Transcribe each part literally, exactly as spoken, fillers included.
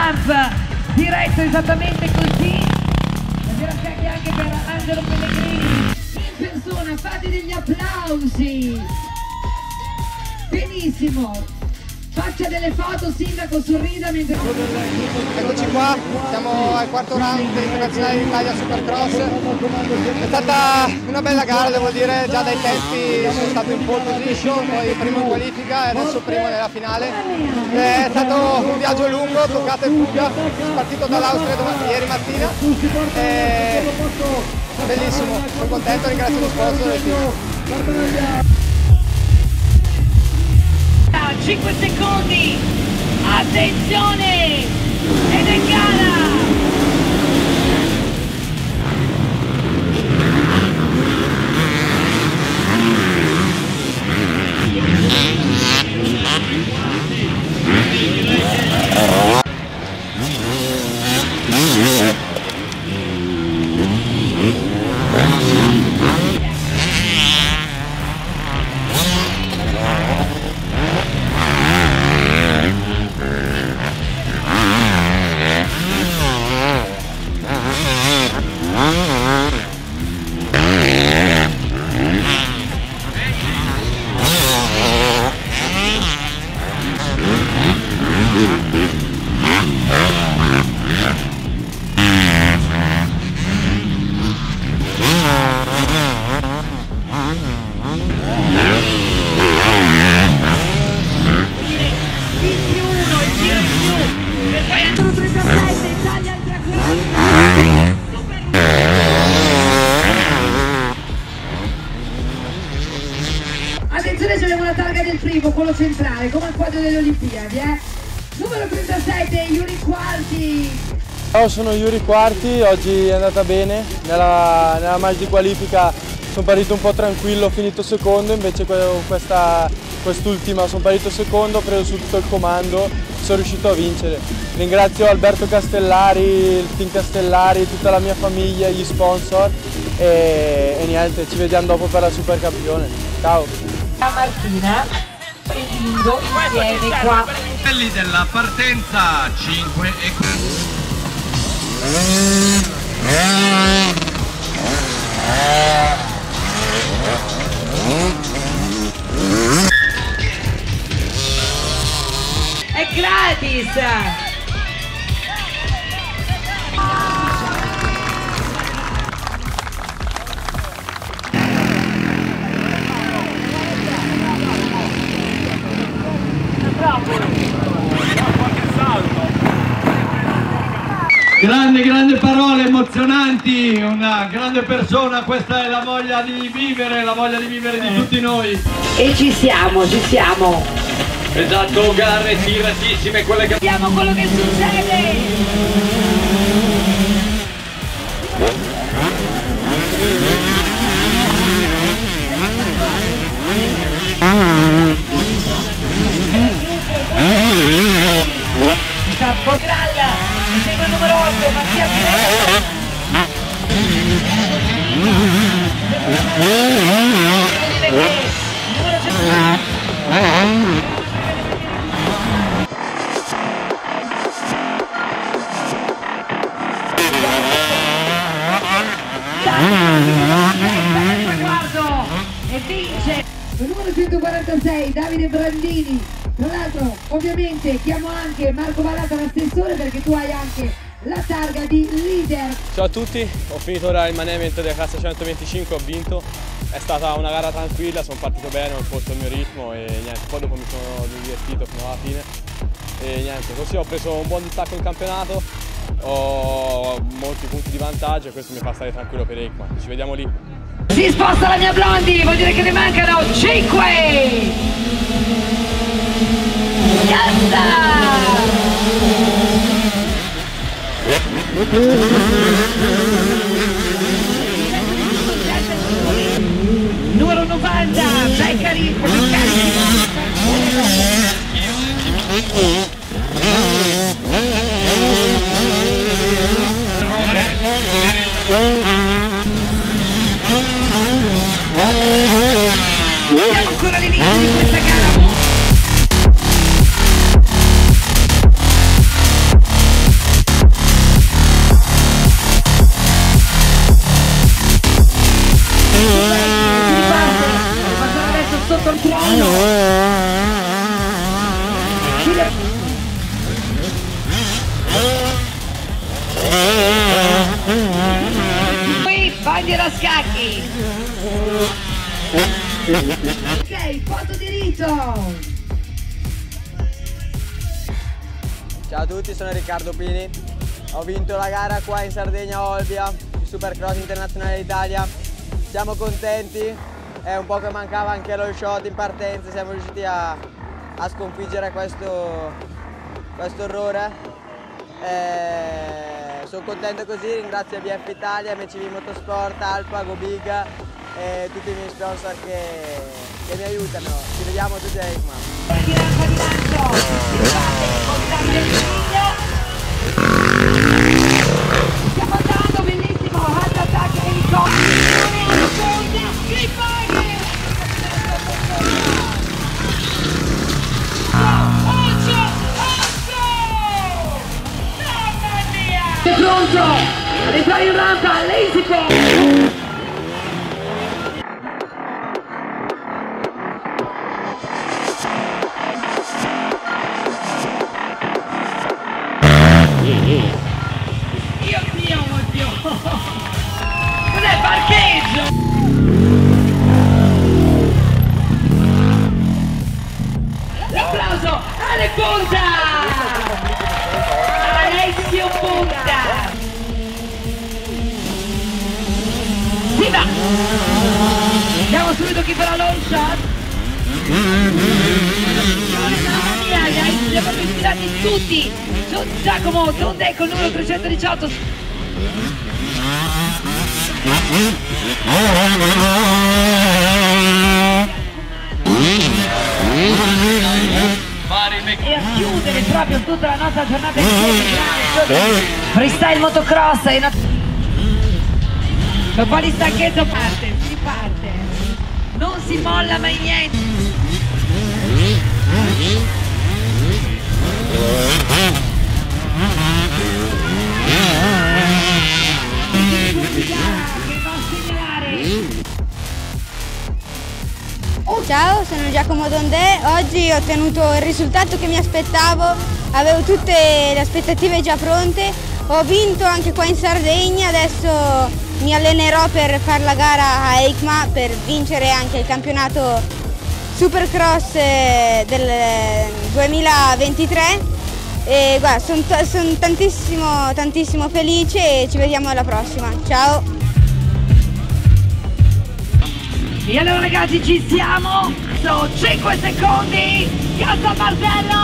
Jump, diretto esattamente così. Ringraziati anche per Angelo Pellegrini in persona, fate degli applausi. Benissimo. Faccia delle foto, sindaco, sorrida mentre... Eccoci qua, siamo al quarto round internazionale d'Italia Supercross. È stata una bella gara, devo dire, già dai tempi sono stato in pole position, poi primo in qualifica e adesso primo nella finale. È stato un viaggio lungo, toccata e fuga, partito dall'Austria ieri mattina. E... bellissimo, sono contento, ringrazio lo sponsor del team. cinque secondi, attenzione, ed è gara! Attenzione, c'è una targa del primo, quello centrale, come al quadro delle Olimpiadi, eh? Numero trentasette, Yuri Quarti. Ciao, sono Yuri Quarti, oggi è andata bene, nella, nella match di qualifica sono partito un po' tranquillo, ho finito secondo, invece questa, quest'ultima sono partito secondo, ho preso su tutto il comando, sono riuscito a vincere. Ringrazio Alberto Castellari, il team Castellari, tutta la mia famiglia, gli sponsor e, e niente, ci vediamo dopo per la Supercampione. Ciao! Martina e Lindo insieme qua. Quelli della partenza cinque e è gratis. Grandi, grandi parole emozionanti, una grande persona, questa è la voglia di vivere, la voglia di vivere di tutti noi. E ci siamo, ci siamo. Esatto, gare tiratissime, quelle che... Vediamo quello che succede. Potralla, segue il numero otto, Mattia Pineda. E vince il numero centoquarantasei Davide Brandini. Tra l'altro ovviamente chiamo anche Marco Vallata l'assessore perché tu hai anche la targa di leader. Ciao a tutti, ho finito ora il management della classe centoventicinque, ho vinto, è stata una gara tranquilla, sono partito bene, ho imposto il mio ritmo e niente, poi dopo mi sono divertito fino alla fine e niente, così ho preso un buon distacco in campionato, ho molti punti di vantaggio e questo mi fa stare tranquillo per Eikman, ci vediamo lì. Si sposta la mia Blondi, vuol dire che ne mancano cinque! Numero novanta, Beccari, siamo ancora all'inizio di questa gara. tiro a scacchi. Ok, foto di rito. Ciao a tutti, sono Riccardo Pini. Ho vinto la gara qua in Sardegna a Olbia, il Supercross Internazionale d'Italia. Siamo contenti, è un po' che mancava anche lo shot in partenza, siamo riusciti a, a sconfiggere questo, questo errore. Eh, sono contento così, ringrazio B F Italia, M C V Motorsport, Alfa, Gobig e tutti i miei sponsor che, che mi aiutano. Ci vediamo tutti a EICMA. Di rampa di lancio, si parte con Davide Brandini. Stiamo andando, bellissimo, Heart Attack elicottero. È pronto ad entrare in rampa, Lazy Pop. Dio mio, oddio! Cos'è parcheggio? L'applauso alle Ponta! Alessio Ponta! Si va! Vediamo subito chi farà l'all shot! Mamma mia, li abbiamo ispirati tutti! Giacomo Tonde col numero trecentodiciotto. E a chiudere proprio tutta la nostra giornata di freestyle motocross e una... un po' di stanchezza parte, si parte, non si molla mai niente. Ciao, sono Giacomo Dondè. Oggi ho ottenuto il risultato che mi aspettavo, avevo tutte le aspettative già pronte, ho vinto anche qua in Sardegna, adesso mi allenerò per fare la gara a EICMA per vincere anche il campionato Supercross del duemilaventitré. E guarda, sono son tantissimo, tantissimo felice e ci vediamo alla prossima. Ciao! E allora ragazzi ci siamo, sono cinque secondi, Piazza Martello,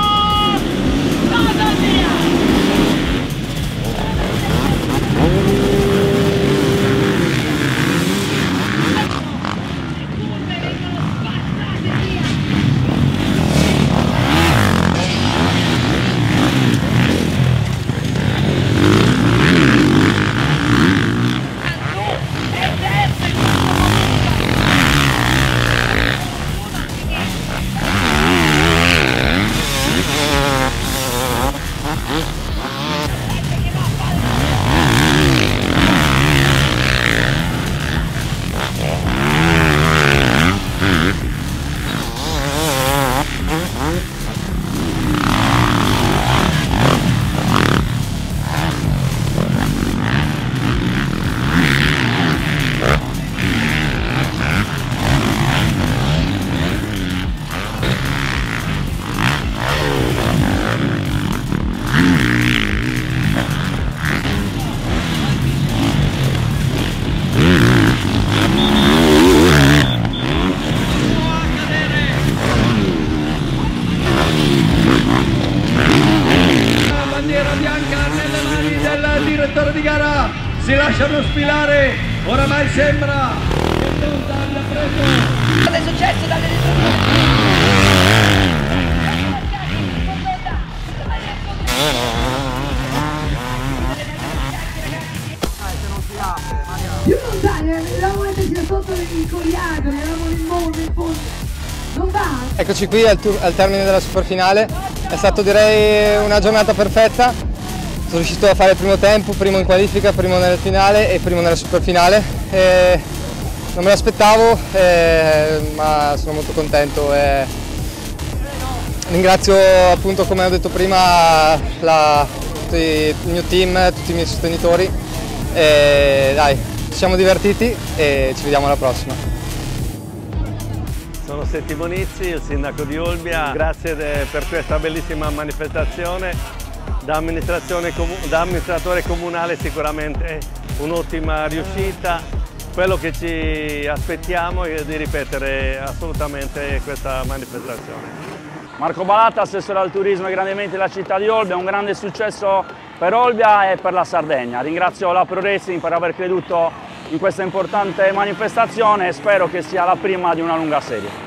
mamma mia! Di gara si lasciano sfilare, oramai sembra che Ponta abbia preso. Cosa è successo dalle più lontani, eravamo messi sotto il coriandolo, eravamo nel mondo, in fondo. Non va? Eccoci qui al, al termine della superfinale, è stato direi una giornata perfetta. Sono riuscito a fare il primo tempo, primo in qualifica, primo nel finale e primo nella superfinale. E non me l'aspettavo, eh, ma sono molto contento. E ringrazio appunto, come ho detto prima, la, tutti, il mio team, tutti i miei sostenitori. E dai, ci siamo divertiti e ci vediamo alla prossima. Sono Setti Bonizzi, il sindaco di Olbia. Grazie per questa bellissima manifestazione. Da, amministrazione, da amministratore comunale sicuramente un'ottima riuscita. Quello che ci aspettiamo è di ripetere assolutamente questa manifestazione. Marco Balata, assessore al turismo e grandi eventi della città di Olbia, un grande successo per Olbia e per la Sardegna. Ringrazio la Pro Racing per aver creduto in questa importante manifestazione e spero che sia la prima di una lunga serie.